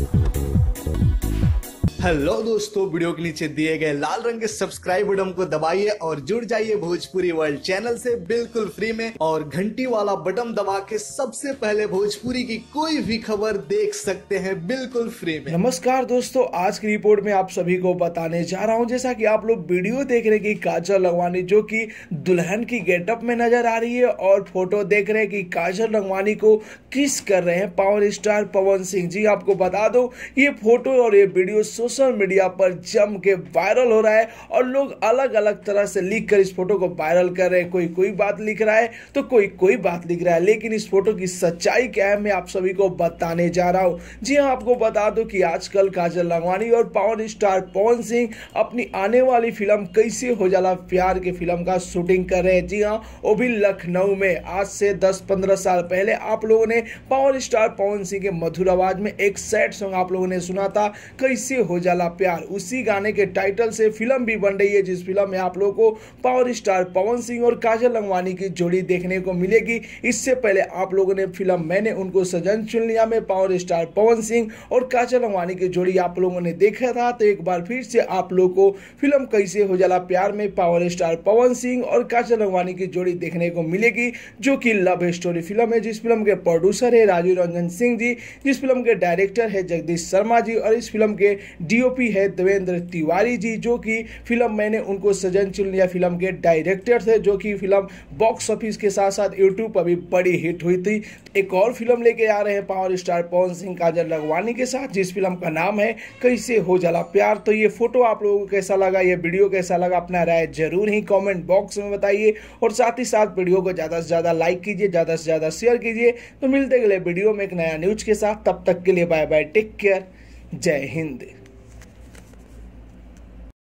Hello दोस्तों, video के नीचे दिए गए लाल रंग के सब्सक्राइब बटन को दबाइए और जुड़ जाइए भोजपुरी वर्ल्ड चैनल से बिल्कुल फ्री में, और घंटी वाला बटन दबा के सबसे पहले भोजपुरी की कोई भी खबर देख सकते हैं बिल्कुल फ्री में। नमस्कार दोस्तों, आज की रिपोर्ट में आप सभी को बताने जा रहा हूं, जैसा कि आप लोग वीडियो देख रहे हैं कि काजल लखमानी जो कि दुल्हन की गेटअप में नजर आ रही है, और फोटो देख रहे हैं कि काजल लखमानी को किस कर रहे हैं पावर स्टार पवन सिंह जी। आपको बता दो, ये फोटो और ये वीडियो सोशल मीडिया पर जम के वायरल हो रहा है और लोग अलग अलग तरह से लिख कर इस फोटो को वायरल कर रहे हैं। कोई कोई बात लिख रहा है तो कोई कोई बात लिख रहा है, लेकिन इस फोटो की सच्चाई क्या है मैं आप सभी को बताने जा रहा हूं। जी हां, आपको बता दो कि आजकल काजल लखमानी और पावर स्टार पवन सिंह अपनी आने वाली फिल्म कैसे हो जाला प्यार की फिल्म का शूटिंग कर रहे हैं। जी हां, वो भी लखनऊ में। आज से 10-15 साल पहले आप लोगों ने पावर स्टार पवन सिंह के मधुर आवाज में एक सैड सॉन्ग आप लोगों ने सुना था, कैसे हो जाला प्यार। उसी गाने के टाइटल से फिल्म भी बन रही है, जिस फिल्म में आप लोगों को पावर स्टार पवन सिंह और काजल लखमानी की जोड़ी देखने को मिलेगी। इससे पहले आप लोगों ने फिल्म मैंने उनको सजन चुन लिया में पावर स्टार पवन सिंह और काजल लखमानी की जोड़ी आप लोगों ने देखा था। तो एक बार फिर से आप लोगों को फिल्म कैसे हो जाला प्यार में पावर स्टार पवन सिंह और काजल लखमानी की जोड़ी देखने को मिलेगी, जो कि लव स्टोरी फिल्म है, जिस फिल्म के प्रोड्यूसर है राजीव रंजन सिंह जी, जिस फिल्म के डायरेक्टर है जगदीश शर्मा जी, और इस फिल्म के डीओपी है देवेंद्र तिवारी जी, जो कि फिल्म मैंने उनको सजन चुन लिया फिल्म के डायरेक्टर थे, जो कि फिल्म बॉक्स ऑफिस के साथ साथ यूट्यूब पर भी बड़ी हिट हुई थी। एक और फिल्म लेके आ रहे हैं पावर स्टार पवन सिंह काजल लखमानी के साथ, जिस फिल्म का नाम है कैसे हो जाला प्यार। तो ये फोटो आप लोगों को कैसा लगा, ये वीडियो कैसा लगा, अपना राय जरूर ही कमेंट बॉक्स में बताइए, और साथ ही साथ वीडियो को ज़्यादा से ज़्यादा लाइक कीजिए, ज़्यादा से ज़्यादा शेयर कीजिए। तो मिलते अगले वीडियो में एक नया न्यूज के साथ, तब तक के लिए बाय बाय, टेक केयर, जय हिंद।